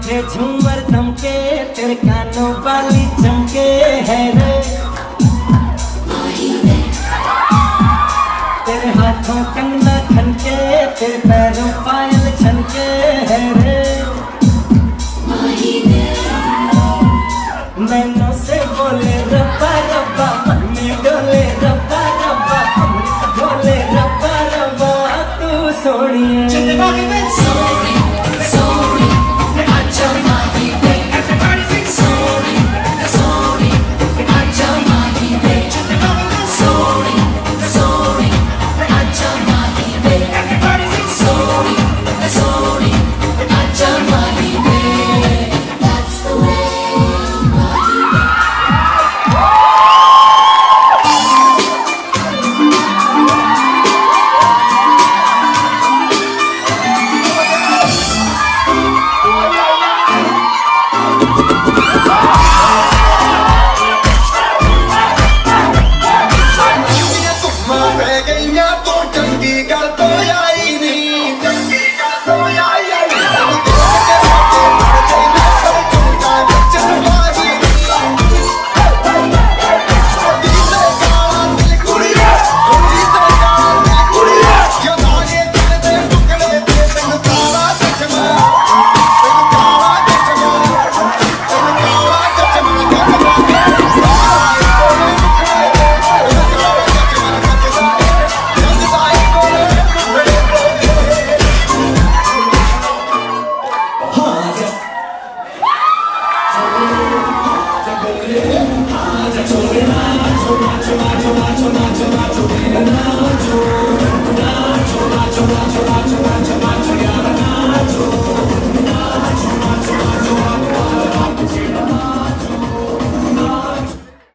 पीछे झूमर धमके, तेरे कानों वाली चमके है रे। तेरे हाथों कंगना खनके, तेरे पैरों पायल छनके है रे। नैनों से बोले रब्बा रब्बा, मन में डोले रब्बा रब्बा, अमृत डोले रब्बा रब्बा, तू सोनिए Macho, macho, macho, macho, macho, macho, macho, macho, macho, macho, macho,